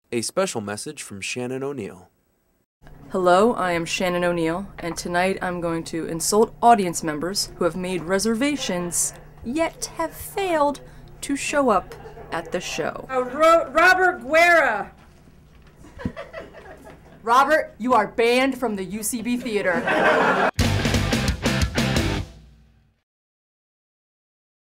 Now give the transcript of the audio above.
A special message from Shannon O'Neill. Hello, I am Shannon O'Neill, and tonight I'm going to insult audience members who have made reservations, yet have failed to show up at the show. Robert Guerra! Robert, you are banned from the UCB Theater.